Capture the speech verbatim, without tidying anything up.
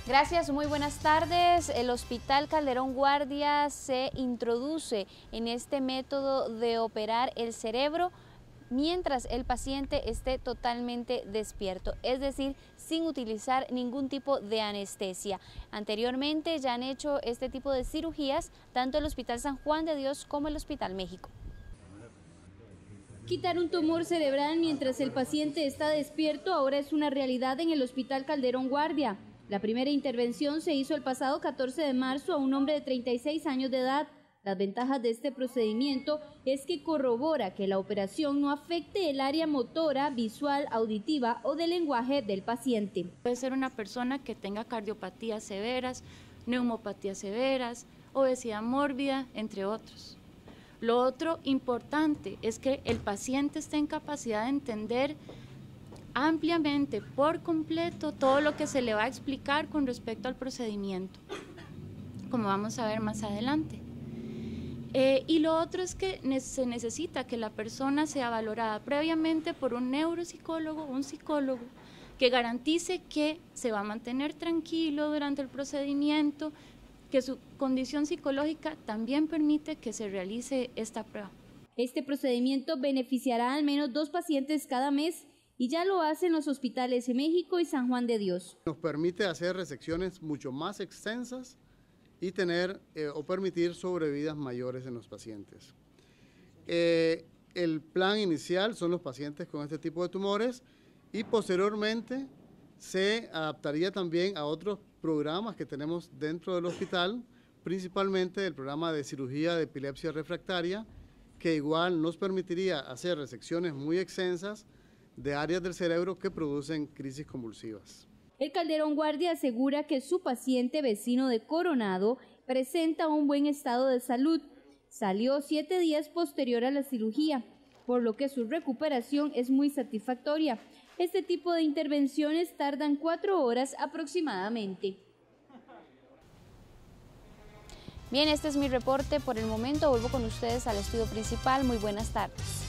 Gracias, muy buenas tardes. El Hospital Calderón Guardia se introduce en este método de operar el cerebro mientras el paciente esté totalmente despierto, es decir, sin utilizar ningún tipo de anestesia. Anteriormente ya han hecho este tipo de cirugías tanto el Hospital San Juan de Dios como el Hospital México. Quitar un tumor cerebral mientras el paciente está despierto ahora es una realidad en el Hospital Calderón Guardia. La primera intervención se hizo el pasado catorce de marzo a un hombre de treinta y seis años de edad. Las ventajas de este procedimiento es que corrobora que la operación no afecte el área motora, visual, auditiva o del lenguaje del paciente. Puede ser una persona que tenga cardiopatías severas, neumopatías severas, obesidad mórbida, entre otros. Lo otro importante es que el paciente esté en capacidad de entender ampliamente, por completo, todo lo que se le va a explicar con respecto al procedimiento, como vamos a ver más adelante. Eh, y lo otro es que ne- se necesita que la persona sea valorada previamente por un neuropsicólogo, un psicólogo, que garantice que se va a mantener tranquilo durante el procedimiento, que su condición psicológica también permite que se realice esta prueba. Este procedimiento beneficiará al menos dos pacientes cada mes y ya lo hacen los hospitales de México y San Juan de Dios. Nos permite hacer resecciones mucho más extensas y tener eh, o permitir sobrevidas mayores en los pacientes. Eh, el plan inicial son los pacientes con este tipo de tumores y posteriormente se adaptaría también a otros programas que tenemos dentro del hospital, principalmente el programa de cirugía de epilepsia refractaria, que igual nos permitiría hacer resecciones muy extensas de áreas del cerebro que producen crisis convulsivas. El Calderón Guardia asegura que su paciente vecino de Coronado presenta un buen estado de salud. Salió siete días posterior a la cirugía, por lo que su recuperación es muy satisfactoria. Este tipo de intervenciones tardan cuatro horas aproximadamente. Bien, este es mi reporte por el momento. Vuelvo con ustedes al estudio principal. Muy buenas tardes.